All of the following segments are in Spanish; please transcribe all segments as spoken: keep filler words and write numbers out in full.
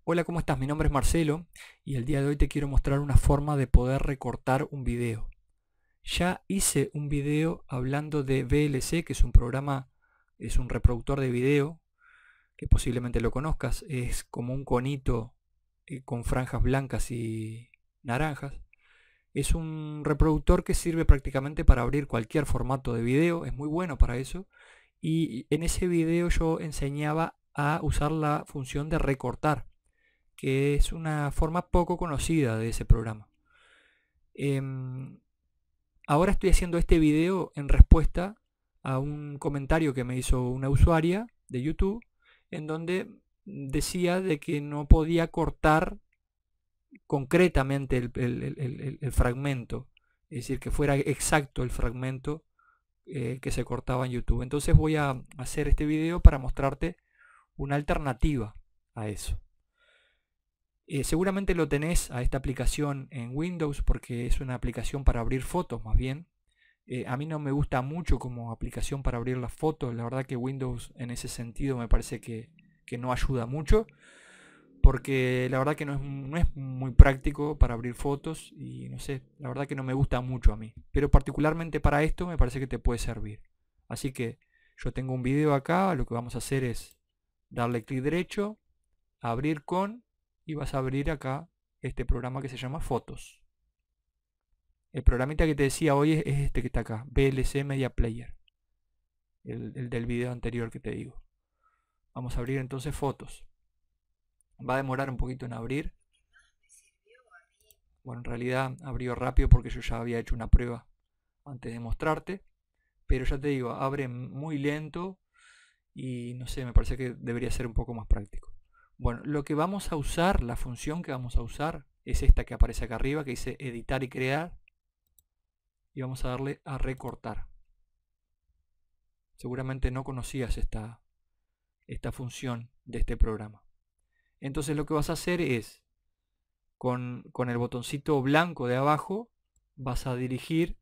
Hola, ¿cómo estás? Mi nombre es Marcelo y el día de hoy te quiero mostrar una forma de poder recortar un video. Ya hice un video hablando de V L C, que es un programa, es un reproductor de video, que posiblemente lo conozcas. Es como un conito eh, con franjas blancas y naranjas. Es un reproductor que sirve prácticamente para abrir cualquier formato de video, es muy bueno para eso. Y en ese video yo enseñaba a usar la función de recortar, que es una forma poco conocida de ese programa. Eh, ahora estoy haciendo este video en respuesta a un comentario que me hizo una usuaria de YouTube, en donde decía de que no podía cortar concretamente el, el, el, el, el fragmento, es decir, que fuera exacto el fragmento eh, que se cortaba en YouTube. Entonces voy a hacer este video para mostrarte una alternativa a eso. Eh, seguramente lo tenés a esta aplicación en Windows porque es una aplicación para abrir fotos más bien. Eh, a mí no me gusta mucho como aplicación para abrir las fotos. La verdad que Windows en ese sentido me parece que, que no ayuda mucho. Porque la verdad que no es, no es muy práctico para abrir fotos. Y no sé, la verdad que no me gusta mucho a mí. Pero particularmente para esto me parece que te puede servir. Así que yo tengo un video acá. Lo que vamos a hacer es darle clic derecho, abrir con... y vas a abrir acá este programa que se llama Fotos. El programita que te decía hoy es, es este que está acá, V L C Media Player, el, el del video anterior que te digo. Vamos a abrir entonces Fotos. Va a demorar un poquito en abrir. Bueno, en realidad abrió rápido porque yo ya había hecho una prueba antes de mostrarte. Pero ya te digo, abre muy lento y no sé, me parece que debería ser un poco más práctico. Bueno, lo que vamos a usar, la función que vamos a usar es esta que aparece acá arriba, que dice editar y crear. Y vamos a darle a recortar. Seguramente no conocías esta, esta función de este programa. Entonces lo que vas a hacer es, con, con el botoncito blanco de abajo, vas a dirigir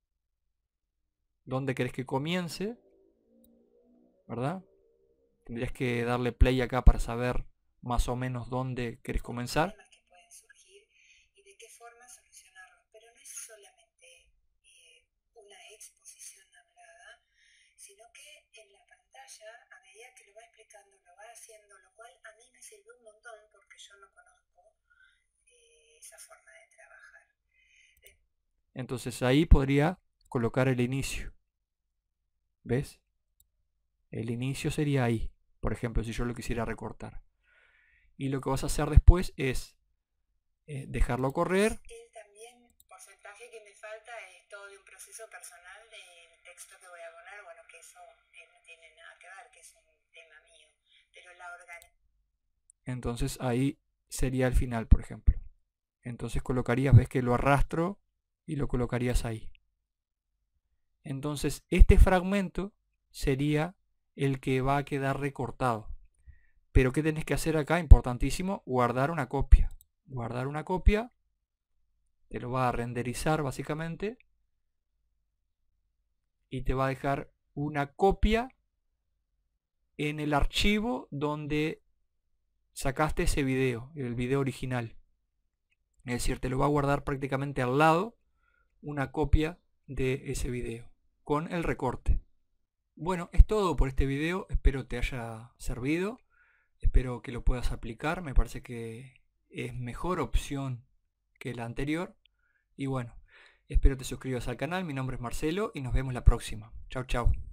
donde querés que comience, ¿verdad? Tendrías que darle play acá para saber más o menos dónde querés comenzar. Que pueden surgir y de qué forma solucionarlos, pero no es solamente eh, una exposición hablada, sino que en la pantalla, a medida que lo va explicando, lo va haciendo, lo cual a mí me sirvió un montón porque yo no conozco eh, esa forma de trabajar. Entonces ahí podría colocar el inicio. ¿Ves? El inicio sería ahí, por ejemplo, si yo lo quisiera recortar. Y lo que vas a hacer después es eh, dejarlo correr. El también porcentaje que me falta es todo de un proceso personal del texto que voy a poner, bueno, que eso eh, no tiene nada que ver, que es un tema mío, pero la organización. Entonces ahí sería el final, por ejemplo. Entonces colocarías, ves que lo arrastro y lo colocarías ahí. Entonces este fragmento sería el que va a quedar recortado. Pero ¿qué tenés que hacer acá? Importantísimo, guardar una copia. Guardar una copia, te lo va a renderizar básicamente y te va a dejar una copia en el archivo donde sacaste ese video, el video original. Es decir, te lo va a guardar prácticamente al lado una copia de ese video con el recorte. Bueno, es todo por este video, espero te haya servido, espero que lo puedas aplicar, me parece que es mejor opción que la anterior. Y bueno, espero te suscribas al canal, mi nombre es Marcelo y nos vemos la próxima. Chau, chau.